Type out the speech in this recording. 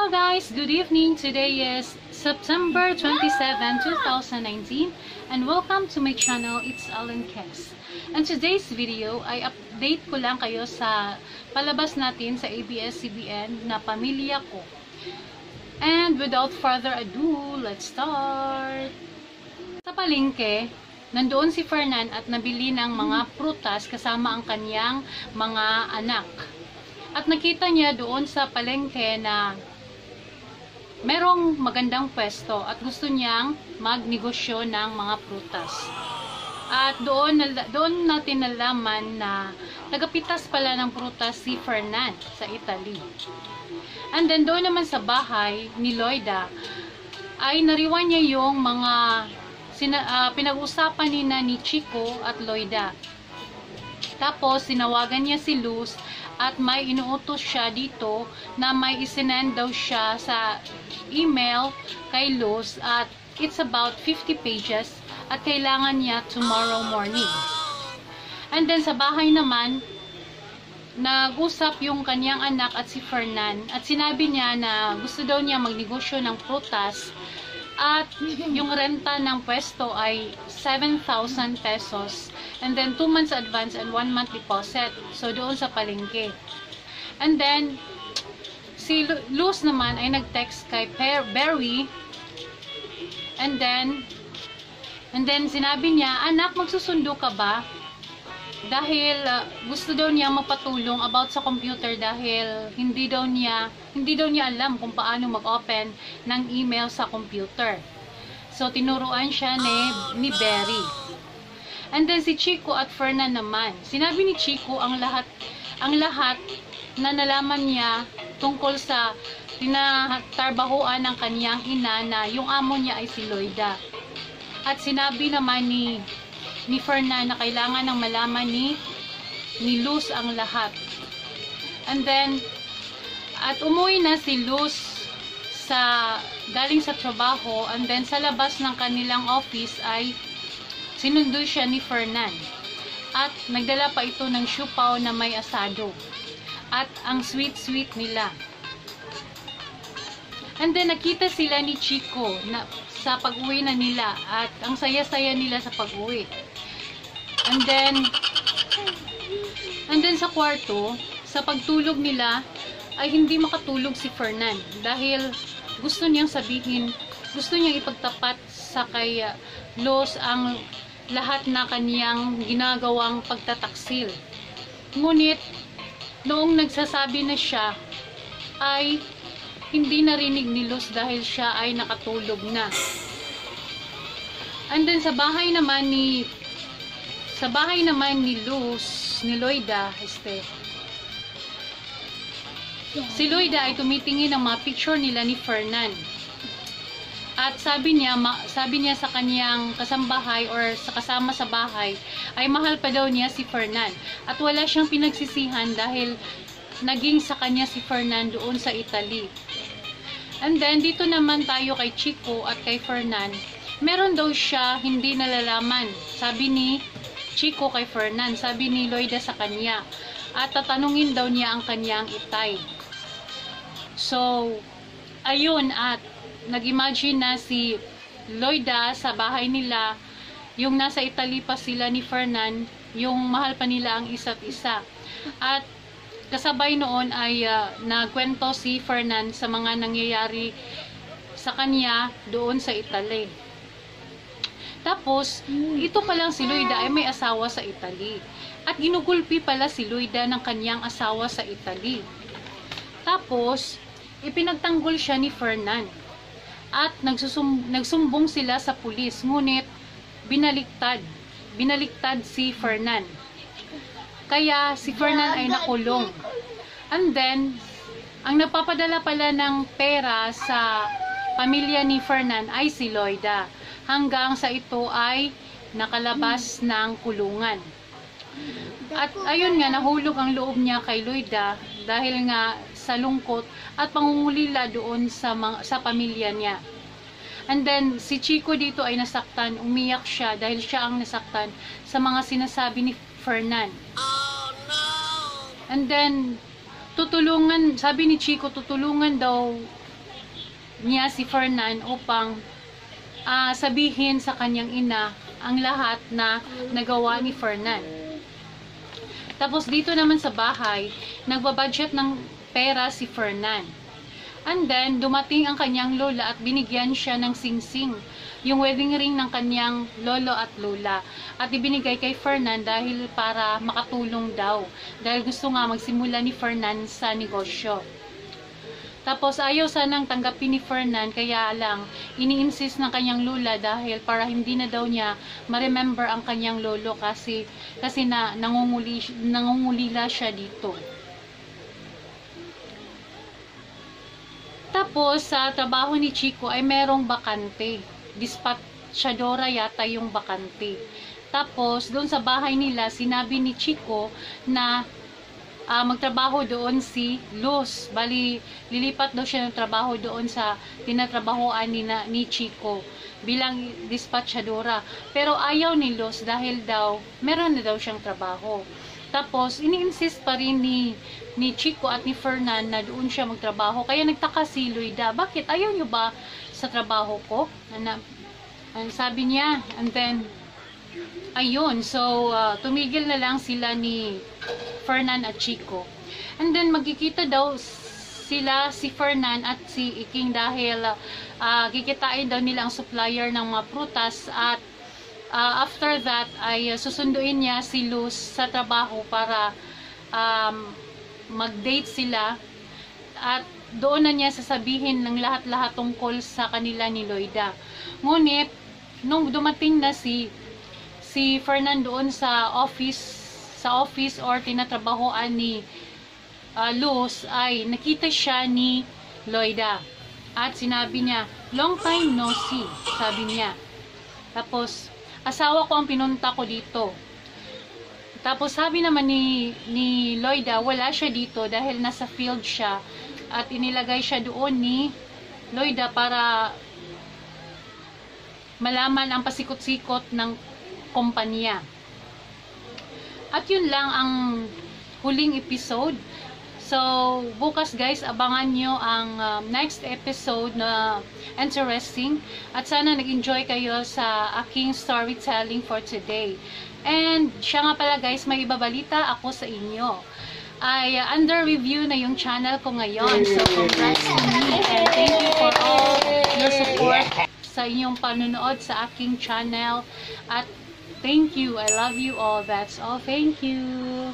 Hello guys, good evening. Today is September 27, 2019 and welcome to my channel. It's Alencass. And today's video ay update ko lang kayo sa palabas natin sa ABS-CBN na Pamilya Ko. And without further ado, let's start. Sa palengke, nandoon si Fernan at nabili ng mga prutas kasama ang kanyang mga anak. At nakita niya doon sa palengke na merong magandang pwesto at gusto niyang magnegosyo ng mga prutas. At doon natin nalaman na tagapitas pala ng prutas si Fernan sa Italy. And then doon naman sa bahay ni Loida ay nariwan niya yung mga pinag-usapan ni Chico at Loida. Tapos sinawagan niya si Luz at may inuutos siya dito na may isinend daw siya sa email kay Luz at it's about 50 pages at kailangan niya tomorrow morning. And then sa bahay naman, nag-usap yung kanyang anak at si Fernan at sinabi niya na gusto daw niya magnegosyo ng prutas at yung renta ng pwesto ay 7,000 pesos and then 2 months advance and 1 month deposit. So doon sa palengke. And then si Luz naman ay nag-text kay Barry and then sinabi niya, anak, magsusundo ka ba? Dahil gusto daw niya mapatulong about sa computer dahil hindi daw niya alam kung paano mag-open ng email sa computer. So tinuruan siya ni Barry. And then si Chico at Fernan naman. Sinabi ni Chico ang lahat na nalaman niya tungkol sa tinatarbahuan ng kanyang ina na yung amo niya ay si Loida. At sinabi naman ni Fernan na kailangan ng malaman ni Luz ang lahat. And then at umuwi na si Luz galing sa trabaho and then sa labas ng kanilang office ay sinundo siya ni Fernan. At nagdala pa ito ng siupaw na may asado. At ang sweet-sweet nila. And then nakita sila ni Chico sa pag-uwi na nila at ang saya-saya nila sa pag-uwi. And then sa kwarto, sa pagtulog nila ay hindi makatulog si Fernan dahil gusto niyang ipagtapat sa kay Luz ang lahat na kaniyang ginagawang pagtataksil. Ngunit noong nagsasabi na siya ay hindi narinig ni Luz dahil siya ay nakatulog na. And then sa bahay naman ni Luz, ni Loida, si Loida ay tumitingin ng mga picture nila ni Fernan. At sabi niya sa kanyang kasambahay or sa kasama sa bahay ay mahal pa daw niya si Fernan. At wala siyang pinagsisihan dahil naging sa kanya si Fernan doon sa Italy. And then dito naman tayo kay Chico at kay Fernan. Meron daw siya hindi nalalaman. Sabi ni Chico kay Fernan, sabi ni Loida sa kanya. At tatanungin daw niya ang kanyang itay. So, ayun, at nag-imagine na si Loida sa bahay nila, yung nasa Italy pa sila ni Fernan, yung mahal pa nila ang isa't isa. At kasabay noon ay nagkwento si Fernan sa mga nangyayari sa kanya doon sa Italy. Tapos, ito palang si Loida ay may asawa sa Italy. At ginugulpi pala si Loida ng kanyang asawa sa Italy. Tapos, ipinagtanggol siya ni Fernan. At nagsumbong sila sa pulis. Ngunit, binaliktad si Fernan. Kaya si Fernan ay nakulong. And then, ang nagpapadala pala ng pera sa pamilya ni Fernan ay si Loida. Hanggang sa ito ay nakalabas ng kulungan. At ayun nga, nahulog ang loob niya kay Loida dahil nga sa lungkot at pangungulila doon sa pamilya niya. And then, si Chico dito ay nasaktan, umiyak siya dahil siya ang nasaktan sa mga sinasabi ni Fernan. Oh, no! And then, sabi ni Chico, tutulungan daw niya si Fernan upang sabihin sa kanyang ina ang lahat na nagawa ni Fernan. Tapos dito naman sa bahay, nagbabudget ng pera si Fernan. And then, dumating ang kanyang lola at binigyan siya ng singsing, yung wedding ring ng kanyang lolo at lola. At ibinigay kay Fernan dahil para makatulong daw. Dahil gusto nga magsimula ni Fernan sa negosyo. Tapos ayaw sanang tanggapin ni Fernan, kaya lang ini-insist ng kanyang lola dahil para hindi na daw niya ma-remember ang kanyang lolo kasi nangungulila siya dito. Tapos sa trabaho ni Chico ay merong bakante. Dispatchadora yata yung bakante. Tapos doon sa bahay nila sinabi ni Chico na magtrabaho doon si Luz. Bali, lilipat daw siya ng trabaho doon sa tinatrabahoan ni Chico bilang dispatchadora. Pero ayaw ni Luz dahil daw meron na daw siyang trabaho. Tapos, ini-insist pa rin ni Chico at ni Fernan na doon siya magtrabaho. Kaya nagtaka si Loida, bakit ayaw nyo ba sa trabaho ko? Sabi niya, and then ayun, so tumigil na lang sila ni Fernan at Chico. And then magkikita daw sila, si Fernan at si Iking dahil kikitain daw nila ang supplier ng mga prutas at after that ay susunduin niya si Luz sa trabaho para mag-date sila at doon na niya sasabihin ng lahat-lahat tungkol sa kanila ni Loida. Ngunit nung dumating na si Fernan doon sa office or tinatrabahoan ni Luz ay nakita siya ni Loida at sinabi niya, long time no see, sabi niya. Tapos asawa ko ang pinunta ko dito. Tapos sabi naman ni Loida, wala siya dito dahil nasa field siya at inilagay siya doon ni Loida para malaman ang pasikot-sikot ng kumpanya. At yun lang ang huling episode. So, bukas guys, abangan nyo ang next episode na interesting. At sana nag-enjoy kayo sa aking storytelling for today. And siya nga pala guys, may ibabalita ako sa inyo. Ay under review na yung channel ko ngayon. So, congrats to me. And thank you for all your support sa inyong panunood sa aking channel. At thank you. I love you all. That's all. Thank you.